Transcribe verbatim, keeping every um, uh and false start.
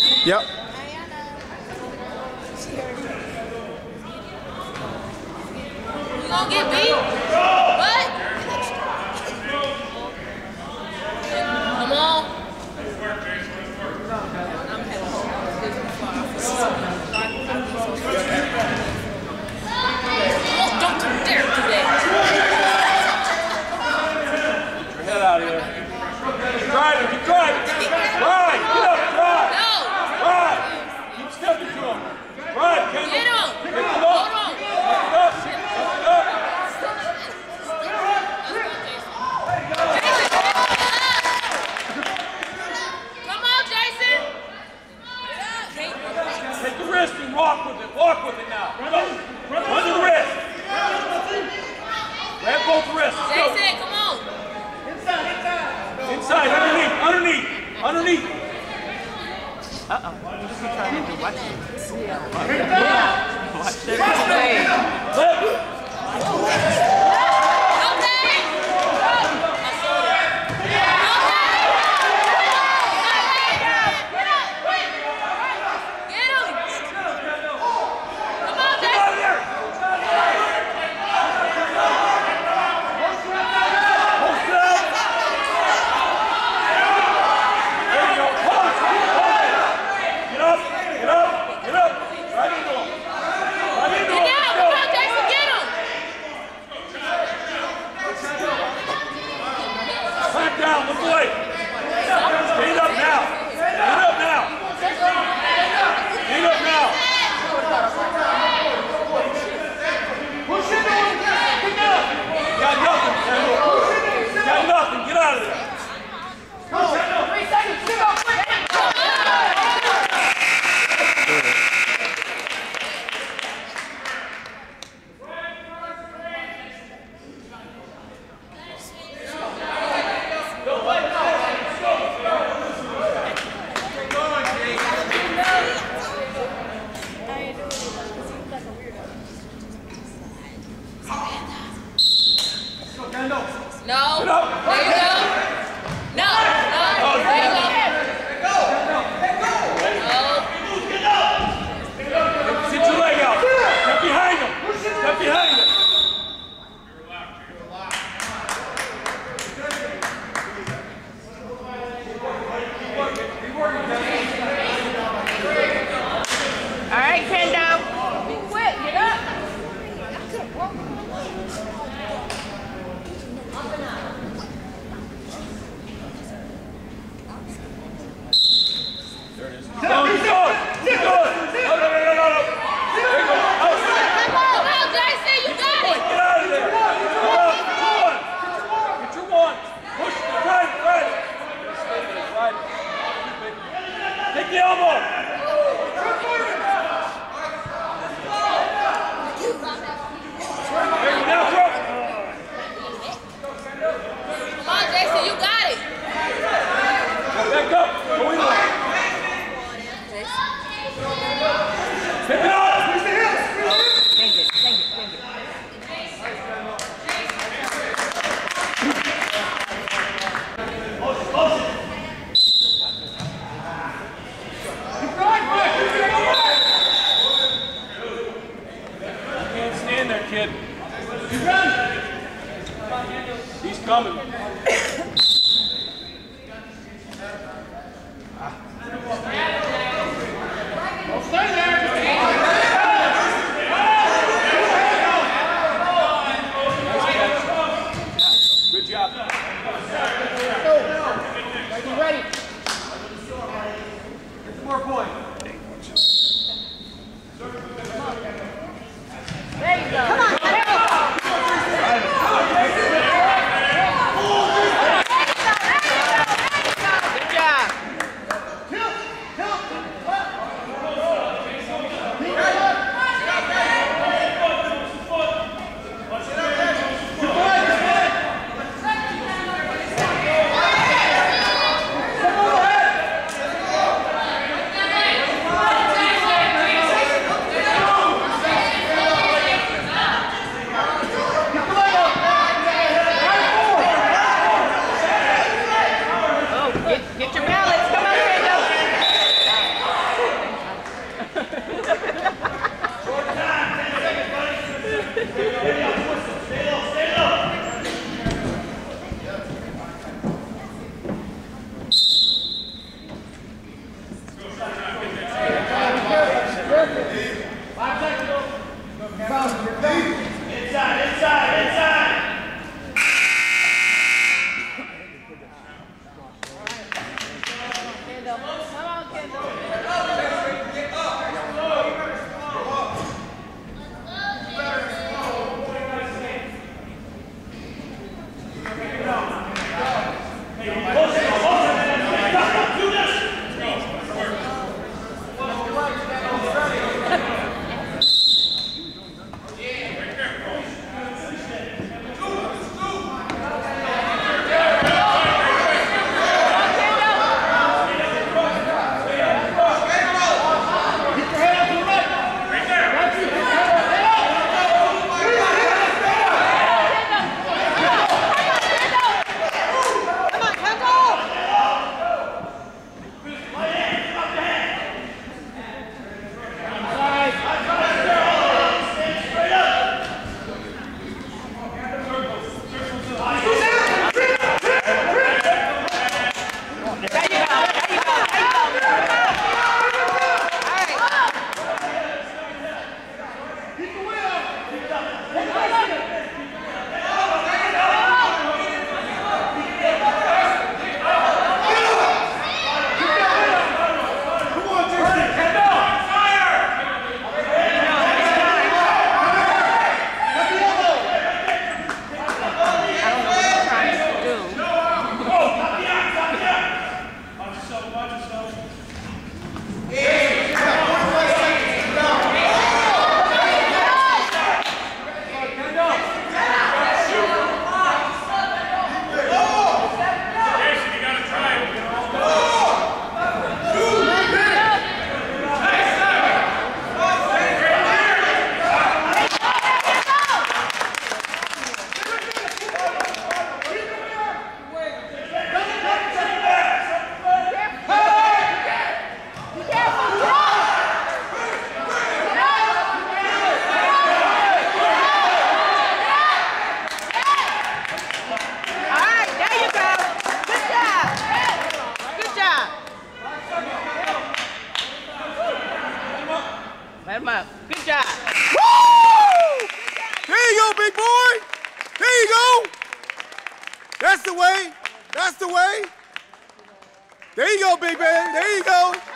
Yep. You gonna get beat? What? Come on. I'm heading home. Oh, don't you dare do that. Get your head out of here. Keep driving, keep driving. Drive, get up, drive. No. Drive. Keep stepping to him. Drive, Kendel. Get him. Pick him up. Hold on. Pick him up. Pick him up. Come on, Jason. Take the wrist and walk with it. Walk with it now. Go. Run the wrist. Grab both wrists. Go. Jason, come on. Inside, underneath, underneath, underneath. Uh-oh. What is he trying to do? Watch it. Watch it. Left. Down, look away. Stand up now. Stand up now. Stand up now. Push it on. Got nothing, Kendel. Got nothing. Get out of there. Three seconds. Sit up. No. There you go. No. No. There you go. Sit your leg out. Step behind him. Step behind him. All right, Kendel. Be quick. Get up. There it is. Keep going, keep going. Keep going. No, no, no, no, no, no. There you go. Out. Come on, Jason. You got it. Get out of there. Get your one. Get your one. Push. Drive it. Drive it. Stay there. Drive it. Take the elbow. There you go. Now throw. Come on, Jason. You got it. Back up. Go in there. Pick it up. Change it. Change it. Change it. You can't stand there, kid. He's coming. Good job. Ready. Get some more points. There you go. Come on. Good job. him up. Good job. Woo! There you go, big boy. There you go. That's the way. That's the way. There you go, big man. There you go.